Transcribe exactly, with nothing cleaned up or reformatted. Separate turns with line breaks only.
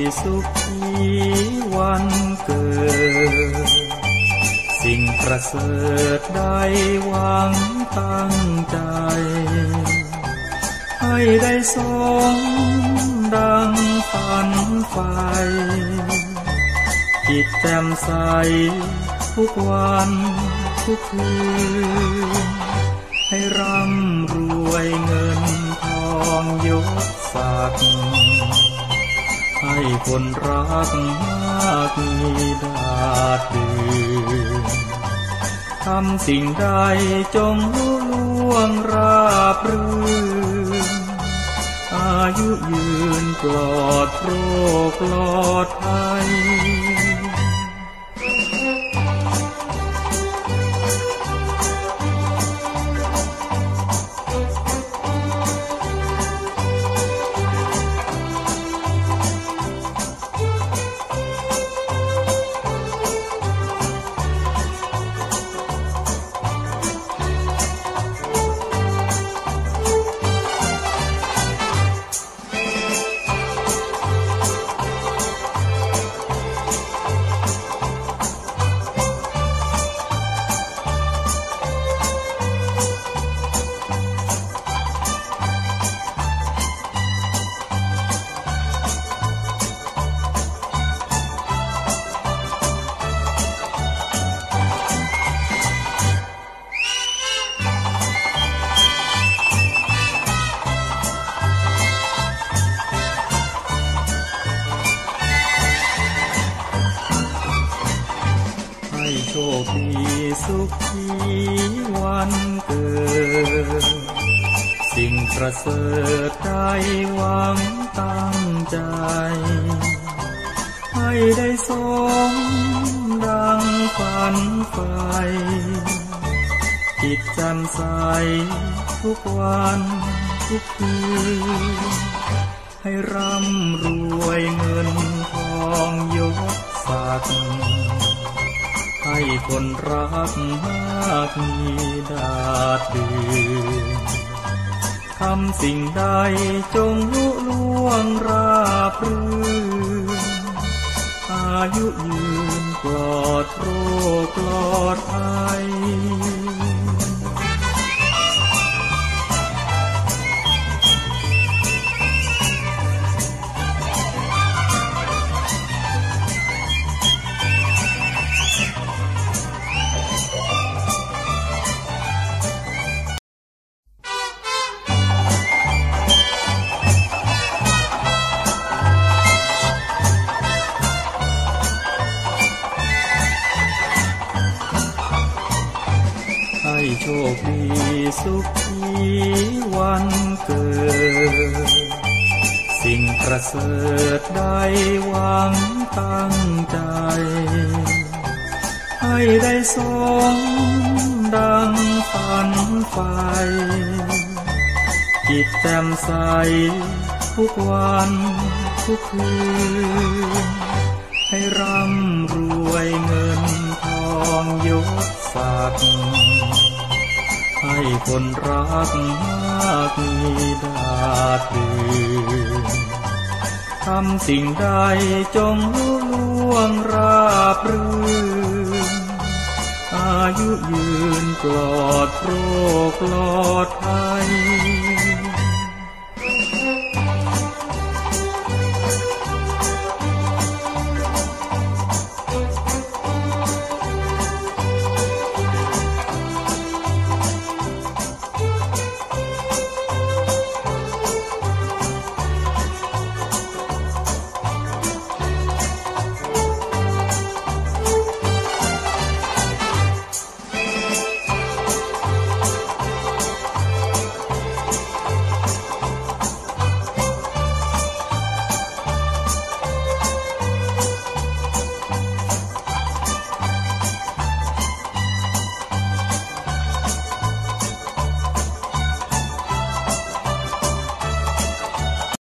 สุขีวันเกิดสิ่งประเสริฐได้หวังตั้งใจให้ได้สมดังฝันใฝ่จิตแจ่มใสทุกวันทุกคืนให้ร่ำรวยเงินทองยศศักดิ์ให้คนรักมากมีดาดดื่นทำสิ่งใดจงลุล่วงราบรื่นอายุยืนปลอดโรคปลอดภัยโชคดีสุขีวันเกิดสิ่งประเสริฐได้หวังตั้งใจให้ได้สมดังฝันใฝ่จิตแจ่มใสทุกวันทุกคืนให้ร่ำรวยเงินทองยศศักดิ์ให้คนรักมากมีดาดดื่นทำสิ่งใดจงลุล่วงราบรื่นอายุยืนปลอดโรคปลอดภัยให้โชคดีสุขีวันเกิดสิ่งประเสริฐได้หวังตั้งใจให้ได้สมดังฝันใฝ่จิตแจ่มใสทุกวันทุกคืนให้ร่ำรวยเงินทองยศศักดิ์ให้คนรักมากมีดาดดื่นทำสิ่งใดจงลุล่วงราบรื่นอายุยืนปลอดโรคปลอดภัย